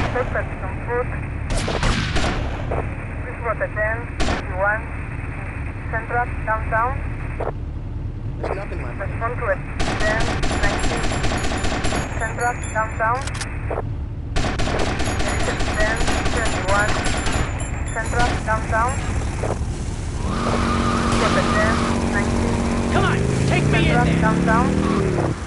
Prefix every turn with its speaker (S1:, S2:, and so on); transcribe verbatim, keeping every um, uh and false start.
S1: Suspect on foot. Bridgewater ten, twenty-one. Central, downtown.
S2: There's nothing, my friend.
S1: Respond to it. ten, nineteen. Central, downtown. ten, twenty-one. Central, downtown. Bridgewater ten, nineteen.
S3: Come on, take me in
S1: Central,
S3: there.
S1: downtown.